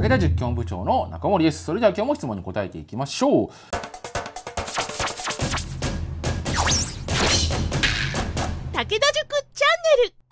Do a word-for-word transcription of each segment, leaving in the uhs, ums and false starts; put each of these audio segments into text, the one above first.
武田塾教務部長の中森です。それでは今日も質問に答えていきましょう。 武田塾チャンネル。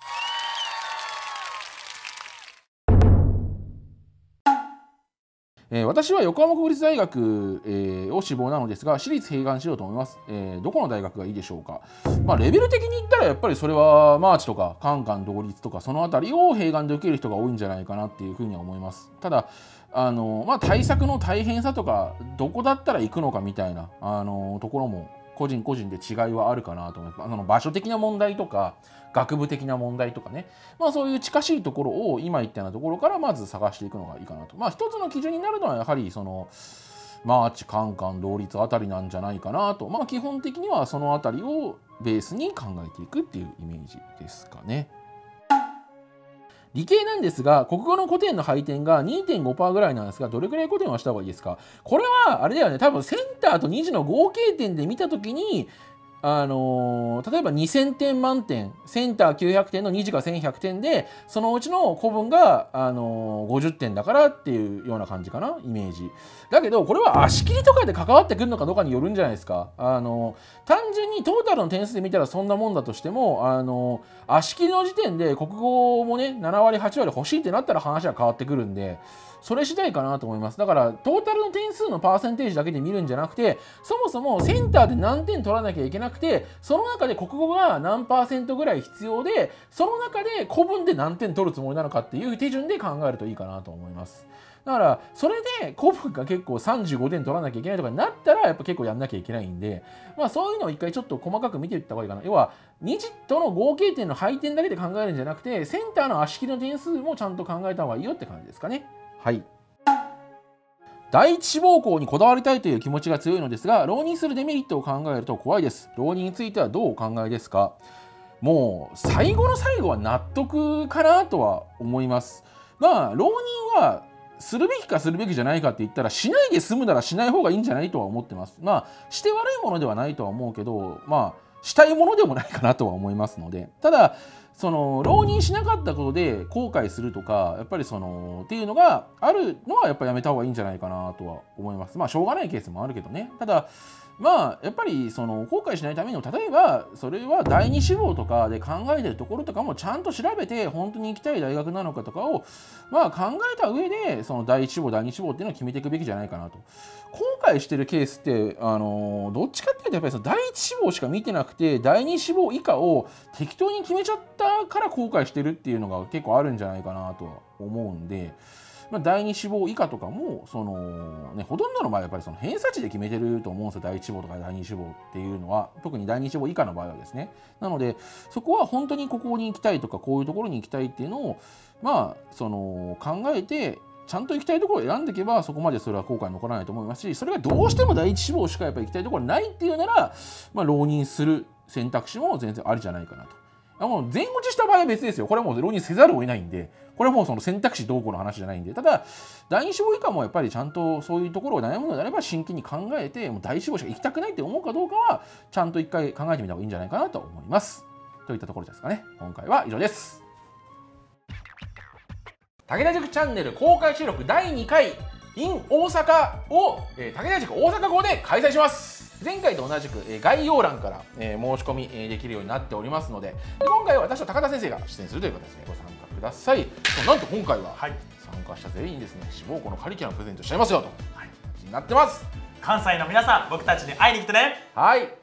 えー、私は横浜国立大学、えー、を志望なのですが、私立併願しようと思います。えー、どこの大学がいいでしょうか。まあ、レベル的に言ったらやっぱりそれはマーチとかカンカン同率とかそのあたりを併願で受ける人が多いんじゃないかなっていうふうには思います。ただあの、まあ、対策の大変さとかどこだったら行くのかみたいなあのところも個人個人で違いはあるかなと思います。あの場所的な問題とか学部的な問題とかね、まあ、そういう近しいところを今言ったようなところからまず探していくのがいいかなと。まあ一つの基準になるのはやはりそのマーチカンカン同率あたりなんじゃないかなと。まあ基本的にはそのあたりをベースに考えていくっていうイメージですかね。理系なんですが、国語の古典の配点が にてんごパーセント ぐらいなんですが、どれくらい古典はした方がいいですか？これはあれだよね、多分センターとに次の合計点で見たときに、あのー、例えばにせんてん満点、センターきゅうひゃくてんのに次がせんひゃくてんで、そのうちの古文が、あのー、ごじゅってんだからっていうような感じかな、イメージ。だけど、これは足切りとかで関わってくるのかどうかによるんじゃないですか。あのー、単純にトータルの点数で見たらそんなもんだとしても、あのー、足切りの時点で国語もね、ななわりはちわり欲しいってなったら話は変わってくるんで、それ次第かなと思います。だからトータルの点数のパーセンテージだけで見るんじゃなくて、そもそもセンターで何点取らなきゃいけなくて、その中で国語が何パーセントぐらい必要で、その中で古文で何点取るつもりなのかっていう手順で考えるといいかなと思います。だからそれで古文が結構さんじゅうごてん取らなきゃいけないとかになったらやっぱ結構やんなきゃいけないんで、まあそういうのを一回ちょっと細かく見ていった方がいいかな。要はに次との合計点の配点だけで考えるんじゃなくて、センターの足切りの点数もちゃんと考えた方がいいよって感じですかね。はい。第一志望校にこだわりたいという気持ちが強いのですが、浪人するデメリットを考えると怖いです。浪人についてはどうお考えですか？もう最後の最後は納得かなとは思います。まあ浪人はするべきかするべきじゃないかって言ったら、しないで済むならしない方がいいんじゃないとは思ってます。まあして悪いものではないとは思うけど、まあしたいものでもないかなとは思いますので、ただその浪人しなかったことで後悔するとか、やっぱりそのっていうのがあるのはやっぱりやめた方がいいんじゃないかなとは思います。まあしょうがないケースもあるけどね。ただまあやっぱりその後悔しないためにも、例えばそれは第二志望とかで考えてるところとかもちゃんと調べて、本当に行きたい大学なのかとかをまあ考えた上で、その第一志望第二志望っていうのを決めていくべきじゃないかなと。後悔してるケースってあのどっちかっていうとやっぱりその第一志望しか見てなくて、第二志望以下を適当に決めちゃったから後悔してるっていうのが結構あるんじゃないかなとは思うんで。まあ、第二志望以下とかもその、ね、ほとんどの場合はやっぱりその偏差値で決めてると思うんですよ。第一志望とか第二志望っていうのは、特に第二志望以下の場合はですね。なのでそこは本当にここに行きたいとかこういうところに行きたいっていうのをまあその考えて、ちゃんと行きたいところを選んでいけばそこまでそれは後悔残らないと思いますし、それがどうしても第一志望しかやっぱり行きたいところないっていうなら、まあ、浪人する選択肢も全然ありじゃないかなと。もう全落ちした場合は別ですよ。これはもう浪人せざるを得ないんで、これはもうその選択肢どうこうの話じゃないんで。ただ第二志望以下もやっぱりちゃんとそういうところを悩むのであれば真剣に考えて、もう第一志望しか行きたくないって思うかどうかはちゃんと一回考えてみた方がいいんじゃないかなと思います。といったところですかね。今回は以上です。武田塾チャンネル公開収録だいにかい in 大阪を、えー、武田塾大阪号で開催します。前回と同じく、えー、概要欄から、えー、申し込み、えー、できるようになっておりますので、で今回は私と高田先生が出演するという形でご参加ください。なんと今回は、はい、参加した全員ですね、志望校のカリキュラムプレゼントしちゃいますよと、はい、形になってます。 関西の皆さん、僕たちに会いに来てね。 はい。